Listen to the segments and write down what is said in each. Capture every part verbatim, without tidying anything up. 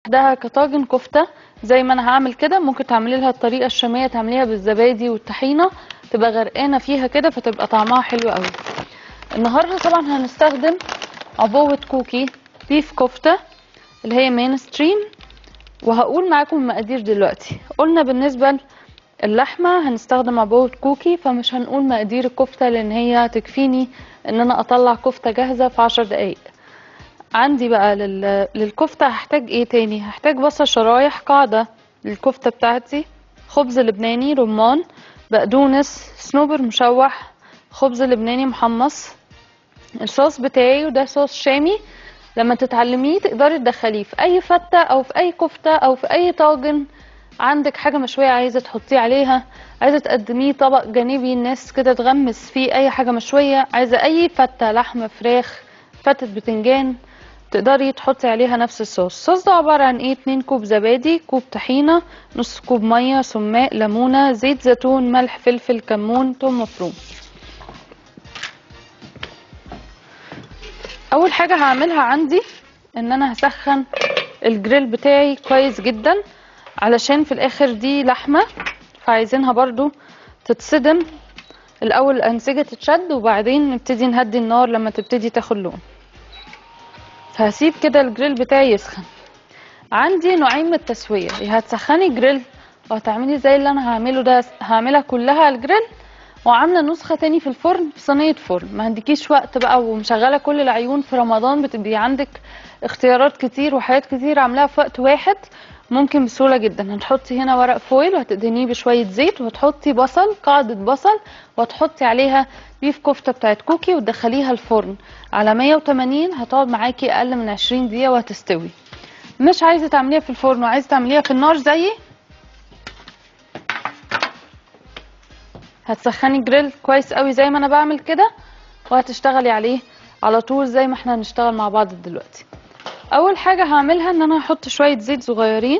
ده كطاجن كفته زي ما انا هعمل كده. ممكن تعملي لها الطريقه الشاميه، تعمليها بالزبادي والطحينه، تبقى غرقانه فيها كده فتبقى طعمها حلو قوي. النهارده طبعا هنستخدم عبوه كوكي بيف كفته اللي هي مين ستريم، وهقول معاكم المقادير دلوقتي. قلنا بالنسبه اللحمه هنستخدم عبوه كوكي، فمش هنقول مقادير الكفته لان هي تكفيني ان انا اطلع كفته جاهزه في عشر دقايق. عندي بقى لل... للكفته هحتاج ايه تاني؟ هحتاج بصل شرايح قاعده للكفته بتاعتي، خبز لبناني، رمان، بقدونس، صنوبر مشوح، خبز لبناني محمص، الصوص بتاعي وده صوص شامي. لما تتعلميه تقدري تدخليه في اي فته او في اي كفته او في اي طاجن. عندك حاجه مشويه عايزه تحطيه عليها، عايزه تقدميه طبق جانبي الناس كده تغمس فيه اي حاجه مشويه، عايزه اي فته لحمه فراخ فتة بتنجان تقدري تحطي عليها نفس الصوص. الصوص ده عباره عن ايه؟ اتنين كوب زبادي، كوب طحينه، نص كوب ميه، سماق، ليمونه، زيت زيتون، ملح، فلفل، كمون، توم مفروم. اول حاجه هعملها عندي ان انا هسخن الجريل بتاعي كويس جدا، علشان في الاخر دي لحمه فعايزينها برضو تتصدم الاول، الانسجه تتشد وبعدين نبتدي نهدي النار لما تبتدي تاخد لون. فهسيب كده الجريل بتاعي يسخن. عندي نوعين من التسويه، يا هتسخني جريل وهتعملي زي اللي انا هعمله ده، هعملها كلها على الجريل وعامله نسخه تاني في الفرن في صينيه فرن. ما عندكيش وقت بقى ومشغله كل العيون في رمضان، بتبقي عندك اختيارات كتير وحاجات كتير عاملاها في وقت واحد، ممكن بسهوله جدا. هتحطي هنا ورق فويل وهتدهنيه بشويه زيت، وهتحطي بصل، قاعده بصل، وهتحطي عليها بيف كفته بتاعت كوكي وتدخليها الفرن على مية وتمانين. هتقعد معاكي اقل من عشرين دقيقه وهتستوي. مش عايزه تعمليها في الفرن وعايزه تعمليها في النار زيي، هتسخني جريل كويس قوي زي ما انا بعمل كده وهتشتغلي عليه على طول زي ما احنا هنشتغل مع بعض دلوقتي. اول حاجه هعملها ان انا هحط شويه زيت صغيرين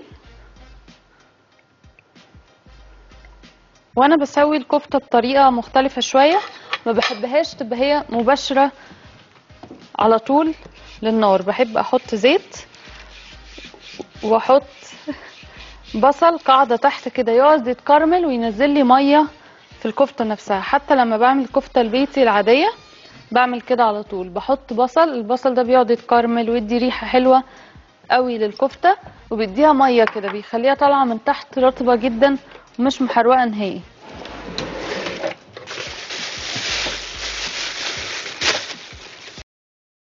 وانا بسوي الكفته بطريقه مختلفه شويه، ما بحبهاش تبقى هي مباشره على طول للنار. بحب احط زيت واحط بصل قاعده تحت كده يقعد يتكرمل وينزل لي ميه في الكفته نفسها. حتى لما بعمل الكفته البيتي العاديه بعمل كده على طول، بحط بصل، البصل ده بيقعد يتكرمل ويدي ريحه حلوه قوي للكفته وبيديها ميه كده، بيخليها طالعه من تحت رطبه جدا ومش محروقه نهائي.